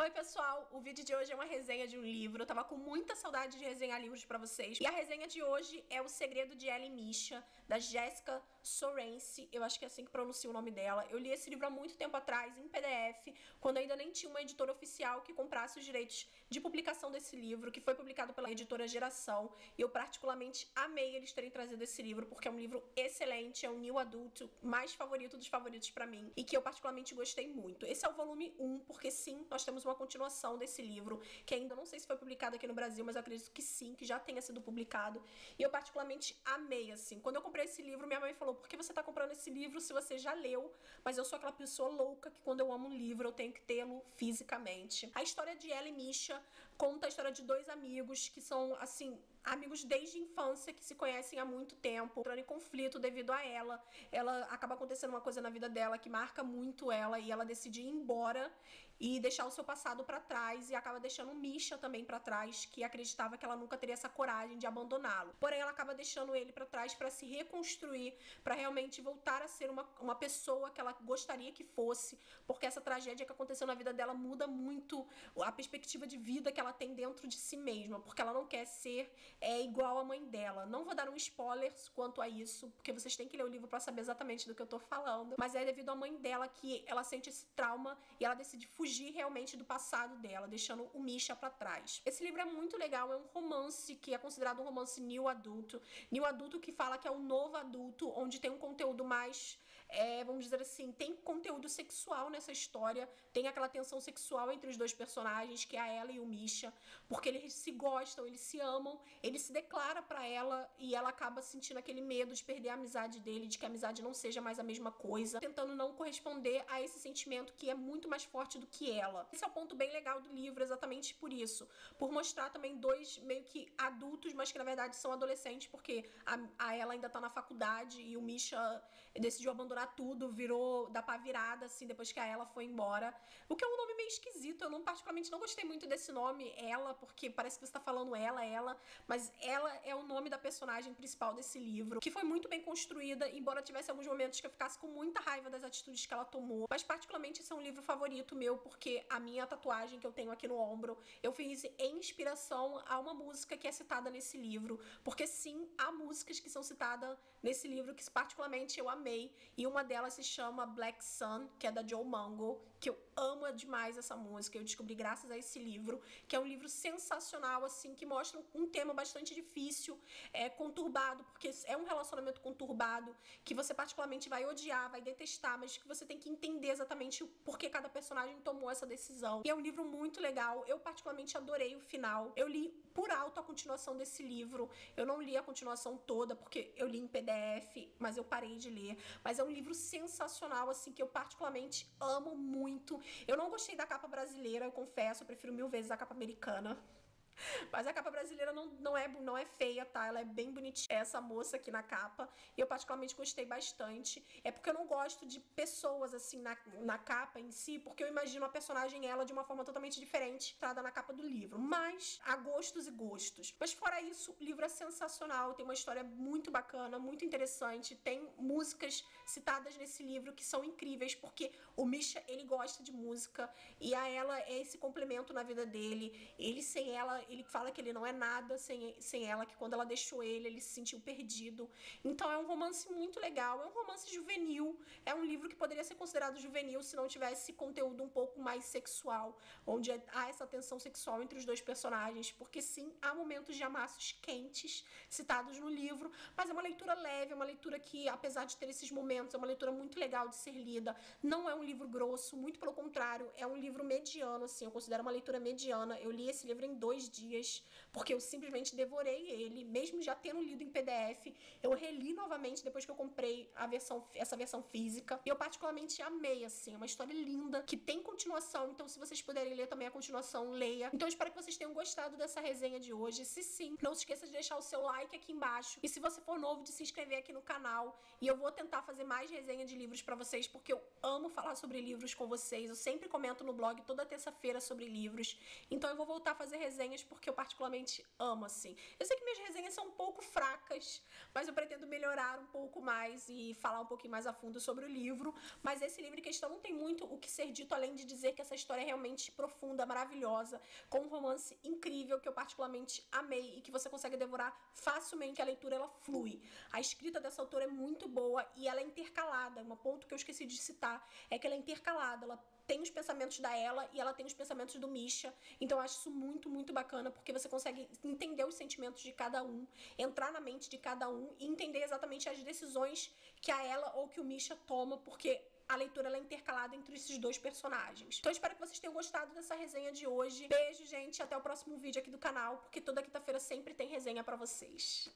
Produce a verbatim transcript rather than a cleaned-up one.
Oi pessoal, o vídeo de hoje é uma resenha de um livro. Eu tava com muita saudade de resenhar livros pra vocês. E a resenha de hoje é O Segredo de Ela e Misha, da Jessica Sorrence. Eu acho que é assim que pronuncia o nome dela. Eu li esse livro há muito tempo atrás, em P D F, quando ainda nem tinha uma editora oficial que comprasse os direitos de publicação desse livro, que foi publicado pela editora Geração. E eu particularmente amei eles terem trazido esse livro, porque é um livro excelente, é um new adulto mais favorito dos favoritos pra mim, e que eu particularmente gostei muito. Esse é o volume um, porque sim, nós temos uma continuação desse livro, que ainda não sei se foi publicado aqui no Brasil, mas eu acredito que sim, que já tenha sido publicado. E eu particularmente amei, assim. Quando eu comprei esse livro, minha mãe falou: por que você tá comprando esse livro se você já leu? Mas eu sou aquela pessoa louca que quando eu amo um livro, eu tenho que tê-lo fisicamente. A história de Ela e Misha conta a história de dois amigos que são, assim, amigos desde a infância, que se conhecem há muito tempo, entrando em conflito devido a ela. Ela acaba acontecendo uma coisa na vida dela que marca muito ela, e ela decide ir embora e deixar o seu passado pra trás, e acaba deixando o Misha também pra trás, que acreditava que ela nunca teria essa coragem de abandoná-lo. Porém, ela acaba deixando ele pra trás pra se reconstruir, pra realmente voltar a ser uma, uma pessoa que ela gostaria que fosse, porque essa tragédia que aconteceu na vida dela muda muito a perspectiva de vida que ela tem dentro de si mesma, porque ela não quer ser é, igual à mãe dela. Não vou dar um spoiler quanto a isso, porque vocês têm que ler o livro pra saber exatamente do que eu tô falando, mas é devido à mãe dela que ela sente esse trauma e ela decide fugir realmente do passado dela, deixando o Misha pra trás. Esse livro é muito legal, é um romance que é considerado um romance new adulto, new adulto que fala que é um novo adulto, onde tem um conteúdo mais, é, vamos dizer assim, tem conteúdo sexual nessa história, tem aquela tensão sexual entre os dois personagens, que é a ela e o Misha, porque eles se gostam, eles se amam, ele se declara pra ela e ela acaba sentindo aquele medo de perder a amizade dele, de que a amizade não seja mais a mesma coisa, tentando não corresponder a esse sentimento que é muito mais forte do que ela. Esse é o ponto bem legal do livro, exatamente por isso, por mostrar também dois meio que adultos, mas que na verdade são adolescentes, porque a, a ela ainda tá na faculdade e o Misha decidiu abandonar tudo, virou da pá virada, assim, depois que a ela foi embora, o que é um nome meio esquisito. Eu não particularmente não gostei muito desse nome, ela, porque parece que você tá falando ela, ela, mas ela é o nome da personagem principal desse livro, que foi muito bem construída, embora tivesse alguns momentos que eu ficasse com muita raiva das atitudes que ela tomou, mas particularmente esse é um livro favorito meu, porque a minha tatuagem que eu tenho aqui no ombro, eu fiz em inspiração a uma música que é citada nesse livro, porque sim, há músicas que são citadas nesse livro que particularmente eu amei, e uma delas se chama Black Sun, que é da Joe Mango, que eu amo demais essa música, eu descobri graças a esse livro, que é um livro sensacional, assim, que mostra um tema bastante difícil, é conturbado, porque é um relacionamento conturbado, que você particularmente vai odiar, vai detestar, mas que você tem que entender exatamente o porquê cada personagem tomou essa decisão. E é um livro muito legal, eu particularmente adorei o final. Eu li por alto a continuação desse livro, eu não li a continuação toda, porque eu li em P D F, mas eu parei de ler, mas é um livro sensacional, assim, que eu particularmente amo muito. Eu não gostei da capa brasileira, eu confesso, eu prefiro mil vezes a capa americana. Mas a capa brasileira não, não, é, não é feia, tá? Ela é bem bonitinha, essa moça aqui na capa. E eu particularmente gostei bastante. É porque eu não gosto de pessoas, assim, na, na capa em si, porque eu imagino a personagem, ela, de uma forma totalmente diferente, tratada na capa do livro. Mas há gostos e gostos. Mas fora isso, o livro é sensacional. Tem uma história muito bacana, muito interessante. Tem músicas citadas nesse livro que são incríveis, porque o Misha, ele gosta de música. E a ela é esse complemento na vida dele. Ele, sem ela, ele fala que ele não é nada sem, sem ela, que quando ela deixou ele, ele se sentiu perdido. Então é um romance muito legal, é um romance juvenil, é um livro que poderia ser considerado juvenil se não tivesse conteúdo um pouco mais sexual, onde há essa tensão sexual entre os dois personagens, porque sim, há momentos de amassos quentes citados no livro, mas é uma leitura leve, é uma leitura que, apesar de ter esses momentos, é uma leitura muito legal de ser lida. Não é um livro grosso, muito pelo contrário, é um livro mediano, assim, eu considero uma leitura mediana. Eu li esse livro em dois dias, porque eu simplesmente devorei ele, mesmo já tendo lido em P D F, eu reli novamente depois que eu comprei a versão, essa versão física, e eu particularmente amei, assim, é uma história linda, que tem continuação, então se vocês puderem ler também a continuação, leia. Então eu espero que vocês tenham gostado dessa resenha de hoje. Se sim, não se esqueça de deixar o seu like aqui embaixo, e se você for novo, de se inscrever aqui no canal, e eu vou tentar fazer mais resenha de livros pra vocês, porque eu amo falar sobre livros com vocês, eu sempre comento no blog toda terça-feira sobre livros, então eu vou voltar a fazer resenhas porque eu particularmente amo, assim. Eu sei que minhas resenhas são um pouco fracas, mas eu pretendo melhorar um pouco mais e falar um pouquinho mais a fundo sobre o livro. Mas esse livro em questão não tem muito o que ser dito, além de dizer que essa história é realmente profunda, maravilhosa, com um romance incrível que eu particularmente amei e que você consegue devorar facilmente. A leitura, ela flui. A escrita dessa autora é muito boa e ela é intercalada. Um ponto que eu esqueci de citar é que ela é intercalada. Ela tem os pensamentos da Ella e ela tem os pensamentos do Misha. Então eu acho isso muito, muito bacana, porque você consegue entender os sentimentos de cada um, entrar na mente de cada um e entender exatamente as decisões que a Ella ou que o Misha toma, porque a leitura ela é intercalada entre esses dois personagens. Então eu espero que vocês tenham gostado dessa resenha de hoje. Beijo, gente, até o próximo vídeo aqui do canal, porque toda quinta-feira sempre tem resenha pra vocês.